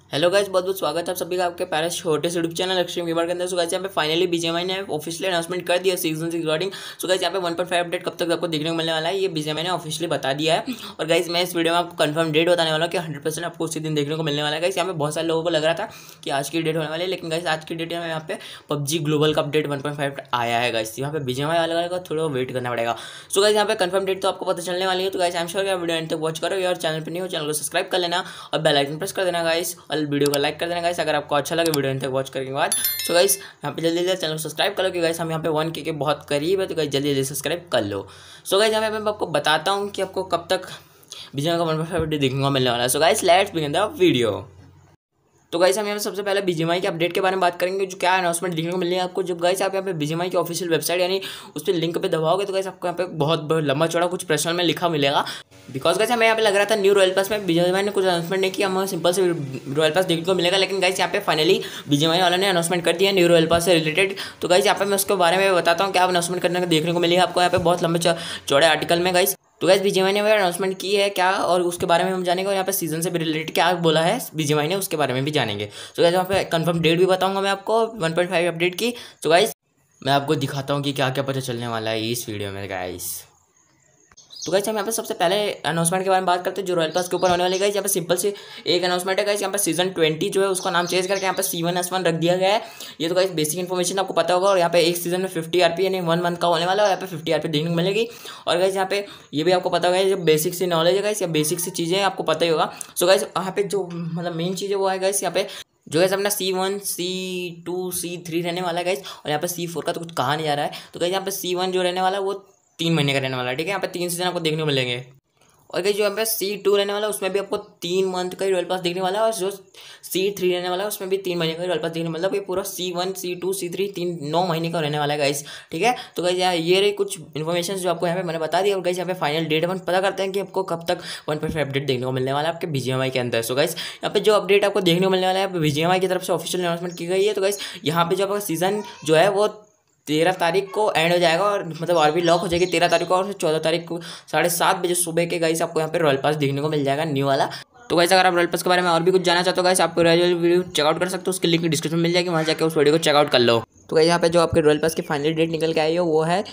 Hello guys, बहुत बहुत स्वागत है आप सभी का आपके प्यारे छोटे से यूट्यूब चैनल एक्सट्रीम गेमर के अंदर। सो गाइस यहाँ पे फाइनली बीजीएमआई ने ऑफिशियली अनाउंसमेंट कर दिया सीजन 6 रिगार्डिंग। सो गाइस यहाँ पे 1.5 अपडेट कब तक आपको देखने को मिलने वाला है, ये बीजीएमआई ने ऑफिशियली बता दिया है। और गाइस मैं इस वीडियो में आपको कंफर्म डेट बताने वाला हूँ कि 100% आपको उसी दिन देखने को मिलने वाला है। गाइस यहाँ पे बहुत सारे लोगों को लग रहा था कि आज की डेट होने वाली है, लेकिन गाइस आज की डेट में यहाँ पे पबजी ग्लोबल का अपडेट 1.5 आया है। गाइस यहाँ पे बीजीएमआई वाले का थोड़ा वेट करना पड़ेगा। सो गाइस यहाँ पे कंफर्म डेट तो आपको पता चलने वाली है। तो guys I am sure video end तक वॉच करो और चैनल पर नहीं हो चैनल को सब्सक्राइब कर लेना और बेल आइकन प्रेस कर देना गाइस, और वीडियो को लाइक कर देना गाइस अगर आपको अच्छा लगे वीडियो एंड तक वॉच करने के बाद। सो गाइस यहाँ पे जल्दी जल्दी चैनल को सब्सक्राइब कर लो कि गाइस हम यहाँ पे 1K के बहुत करीब है, तो गाइस जल्दी जल्दी सब्सक्राइब कर लो। सो गाइस यहाँ पे मैं आपको बताता हूँ कि आपको कब तक बीजीएमआई का 1.5 वीडियो देखने को मिलने वाला है। So guys let's begin the video. तो गाइस हम यहाँ पे सबसे पहले बीजीएमआई के अपडेट के बारे में बात करेंगे, जो क्या अनाउंसमेंट देखने को मिलेगी आपको। जब गाइस आप यहाँ पे बीजीएमआई की ऑफिशियल वेबसाइट यानी उस पर लिंक पे दबाओगे तो गाइस आपको यहाँ पे बहुत लंबा चौड़ा कुछ प्रश्न में लिखा मिलेगा। बिकॉज गाइस हमें यहाँ पे लग रहा था न्यू रॉयल पास में बीजीएमआई ने कुछ अनाउंसमेंट नहीं किया, हमें सिंपल से रॉयल पास देखने को मिलेगा। लेकिन गाइस यहाँ पे फाइनली बीजीएमआई वालों ने अनाउंसमेंट कर दिया न्यू रॉयल पास से रिलेटेड। तो गाइस यहाँ पे मैं उसके बारे में बताता हूँ क्या अनाउंसमेंट करने का देखने को मिलेगा आपको यहाँ पे बहुत लंबे चौड़े आर्टिकल में गाइस। तो गाइस बीजीएमआई ने अनाउंसमेंट की है क्या और उसके बारे में हम जानेंगे, और यहाँ पे सीजन से भी रिलेटेड क्या बोला है बीजीएमआई ने उसके बारे में भी जानेंगे। तो गाइस यहाँ पे कंफर्म डेट भी बताऊंगा मैं आपको 1.5 अपडेट की। तो गाइस मैं आपको दिखाता हूँ कि क्या क्या पता चलने वाला है इस वीडियो में गाइस। तो गाइस हम यहाँ पे सबसे पहले अनाउंसमेंट के बारे में बात करते हैं जो रॉयल पास के ऊपर होने वाली। गाइस यहाँ पे सिंपल से एक अनाउंसमेंट है गाइस, यहाँ पे सीजन 20 जो है उसका नाम चेंज करके यहाँ पे C1S1 रख दिया गया है। ये तो गाइस बेसिक इन्फॉर्मेशन आपको पता होगा। और यहाँ पे एक सीजन में 50 RP यानी 1 मंथ का होने वाला है, यहाँ पे 50 RP देखने को मिलेगी। और गाइस यहाँ पे ये भी आपको पता होगा जो बेसिक सी नॉलेज है गाइस या बेसिक सी चीज़ें आपको पता ही होगा। सो गाइस यहाँ पे जो मतलब मेन चीज़ है वो है गाइस यहाँ पे जो गाइस अपना C1 C2 C3 रहने वाला है गाइस, और यहाँ पे C4 का तो कुछ कहा नहीं जा रहा है। तो गाइस यहाँ पे C1 जो रहने वाला है वो 3 महीने का रहने वाला है, ठीक है। यहाँ पे 3 सीजन आपको देखने को मिलेंगे। और गाइस जो यहाँ पे C2 रहने वाला है उसमें भी आपको 3 मंथ का ही रॉयल पास देखने वाला है, और जो C3 रहने वाला है उसमें भी 3 महीने का रॉयल पास देखने वाला है। ये पूरा C1 C2 C3 9 महीने का रहने वाला है गाइस, ठीक है। तो गाइस यहाँ ये रही कुछ इन्फॉर्मेशन जो आपको यहाँ पे मैंने बता दिया। और गाइस यहाँ पे फाइनल डेट अपन पता करते हैं कि आपको कब तक 1.5 अपडेट देखने को मिलने वाला है आपके बीजीएमआई के अंदर। सो गाइस यहाँ पे जो अपडेट आपको देखने को मिलने वाला है बीजीएमआई की तरफ से ऑफिशियल अनाउंसमेंट की गई है। तो गाइस यहाँ पे जो आपका सीजन जो है वो 13 तारीख को एंड हो जाएगा, और मतलब और भी लॉक हो जाएगी 13 तारीख को, और 14 तारीख को 7:30 बजे सुबह के गाइस आपको यहाँ पे रॉयल पास देखने को मिल जाएगा न्यू वाला। तो गाइस अगर आप रॉयल पास के बारे में और भी कुछ जानना चाहते हो गाइस आपको रॉयल वीडियो चेकआउट कर सकते हो, उसकी लिंक डिस्क्रिप्शन में मिल जाएगी, वहाँ जाकर उस वीडियो को चेकआउट कर लो। तो गाइस यहाँ पे जो आपके रॉयल पास की फाइनल डेट निकल के आई है वो है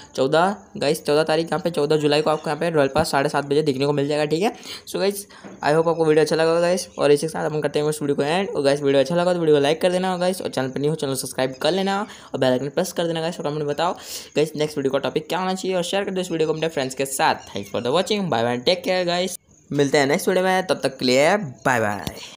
14 तारीख, यहाँ पे 14 जुलाई को आपको यहाँ पे रॉयल पास 7:30 बजे देखने को मिल जाएगा, ठीक है। सो गाइस आई होप आपको वीडियो अच्छा लगा गाइस, और इसी के साथ अपन करते हैं इस वीडियो को एंड। और गाइस वीडियो अच्छा लगा तो वीडियो को लाइक कर देना गाइस, और चैनल पर नहीं हो चैनल सब्सक्राइब कर लेना और बेल आइकन प्रेस कर देना गाइस, और कमेंट बताओ गाइस नेक्स्ट वीडियो का टॉपिक क्या होना चाहिए, और शेयर कर दो इस वीडियो को अपने फ्रेंड्स के साथ। Thanks for the watching, bye bye, take care guys, मिलते हैं नेक्स्ट वीडियो में, तब तक के लिए बाय बाय।